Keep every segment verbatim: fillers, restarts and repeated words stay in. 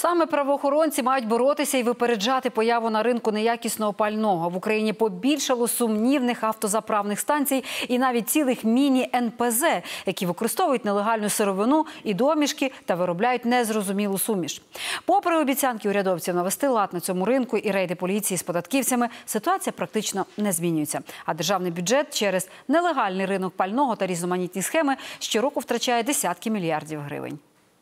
Саме правоохоронці мають боротися і випереджати появу на ринку неякісного пального. В Україні побільшало сумнівних автозаправних станцій і навіть цілих міні-ен пе зе, які використовують нелегальну сировину і домішки та виробляють незрозумілу суміш. Попри обіцянки урядовців навести лад на цьому ринку і рейди поліції з податківцями, ситуація практично не змінюється. А державний бюджет через нелегальний ринок пального та різноманітні схеми щороку втрачає десятки мільярдів гривень.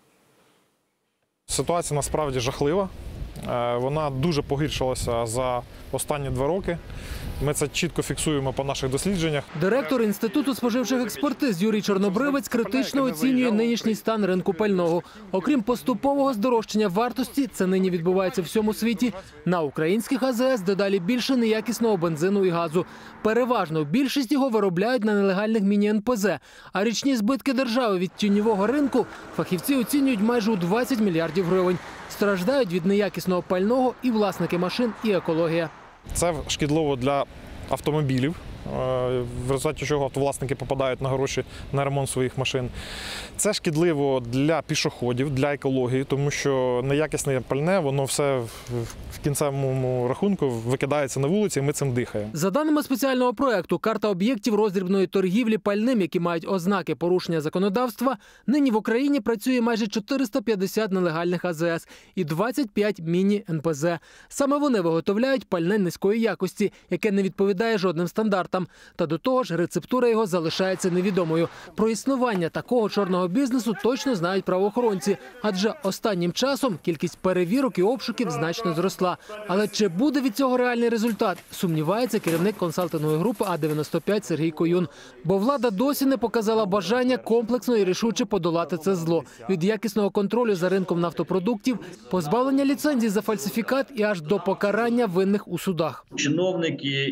Ситуація насправді жахлива. Вона дуже погіршилася за останні два роки. Ми це чітко фіксуємо по наших дослідженнях. Директор Інституту споживчих експертиз Юрій Чорнобривець критично оцінює нинішній стан ринку пального. Окрім поступового здорожчання вартості, це нині відбувається в всьому світі. На українських а зе ес дедалі більше неякісного бензину і газу. Переважно більшість його виробляють на нелегальних міні-ен пе зе. А річні збитки держави від тіньового ринку фахівці оцінюють майже у двадцять мільярдів гривень. Страждають від неякісного пального і власники машин, і екологія. Це шкідливо для автомобілів, в результаті чого автовласники попадають на гроші на ремонт своїх машин. Це шкідливо для пішоходів, для екології, тому що неякісне пальне, воно все в кінцевому рахунку викидається на вулиці, і ми цим дихаємо. За даними спеціального проєкту «Карта об'єктів роздрібної торгівлі пальним, які мають ознаки порушення законодавства», нині в Україні працює майже чотириста п'ятдесят нелегальних а зе ес і двадцять п'ять міні-ен пе зе. Саме вони виготовляють пальне низької якості, яке не відповідає жодним стандартам. Та до того ж, рецептура його залишається невідомою. Про існування такого чорного бізнесу точно знають правоохоронці, адже останнім часом кількість перевірок і обшуків значно зросла. Але чи буде від цього реальний результат, сумнівається керівник консалтингової групи а дев'яносто п'ять Сергій Коюн. Бо влада досі не показала бажання комплексно і рішуче подолати це зло. Від якісного контролю за ринком нафтопродуктів, позбавлення ліцензій за фальсифікат і аж до покарання винних у судах. Чиновники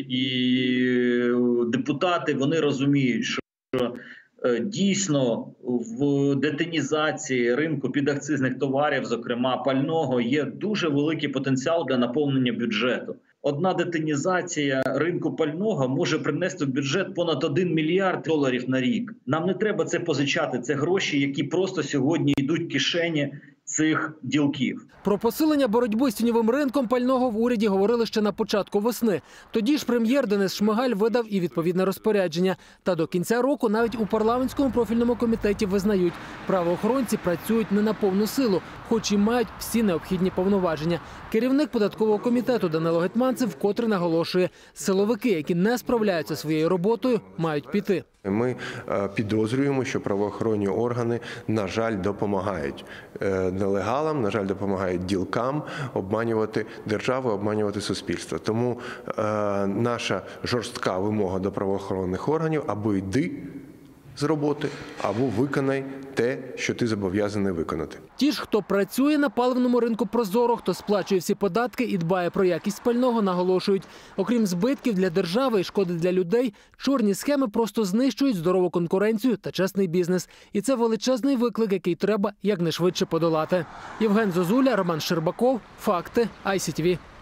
і депутати, вони розуміють, що дійсно в детінізації ринку підакцизних товарів, зокрема пального, є дуже великий потенціал для наповнення бюджету. Одна детінізація ринку пального може принести в бюджет понад один мільярд доларів на рік. Нам не треба це позичати, це гроші, які просто сьогодні йдуть в кишені цих ділків. Про посилення боротьби з тіньовим ринком пального в уряді говорили ще на початку весни. Тоді ж прем'єр Денис Шмигаль видав і відповідне розпорядження. Та до кінця року навіть у парламентському профільному комітеті визнають, правоохоронці працюють не на повну силу, хоч і мають всі необхідні повноваження. Керівник податкового комітету Данило Гетманцев вкотре наголошує, силовики, які не справляються своєю роботою, мають піти. Ми підозрюємо, що правоохоронні органи, на жаль, допомагають нелегалам, на жаль, допомагають ділкам обманювати державу, обманювати суспільство. Тому е, наша жорстка вимога до правоохоронних органів – або йди з роботи, або виконай те, що ти зобов'язаний виконати. Ті ж, хто працює на паливному ринку прозоро, хто сплачує всі податки і дбає про якість пального, наголошують. Окрім збитків для держави і шкоди для людей, чорні схеми просто знищують здорову конкуренцію та чесний бізнес. І це величезний виклик, який треба якнайшвидше подолати. Євген Зозуля, Роман Щербаков. Факти. ай сі ті ві.